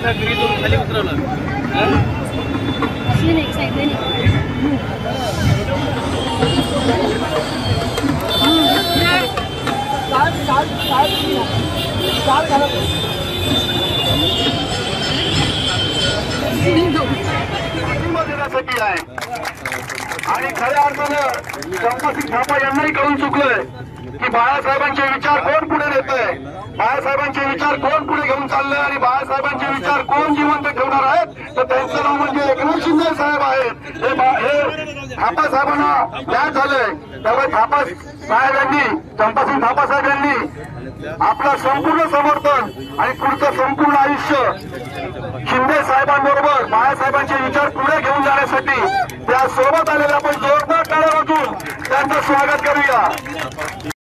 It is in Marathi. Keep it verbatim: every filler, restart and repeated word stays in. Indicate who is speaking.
Speaker 1: त्यांना घरी जाऊन खाली उतरवलं.
Speaker 2: देण्यासाठी आहे आणि खऱ्या अर्थानं चंपासिंग थापा यांनाही कळून चुकलंय की बाळासाहेबांचे विचार कोण पुढे नेतंय, बाळासाहेबांचे विचार कोण पुढे घेऊन चाललंय आणि बाळासाहेबांचे विचार कोण जिवंत ठेवणार आहेत. तर त्यांचं नाव म्हणजे एकनाथ शिंदे साहेब आहेत. हे थापा साहेबांना ज्ञात झालंय त्यामुळे थापा साहेबांनी चंपासिंग थापा साहेब यांनी आपलं संपूर्ण समर्थन आणि पुढचं संपूर्ण आयुष्य शिंदे साहेबांबरोबर बाळासाहेबांचे विचार पुढे घेऊन जाण्यासाठी त्या सोबत आलेल्या आपण जोरदार टाळ्या वाजवून त्यांचं स्वागत करूया.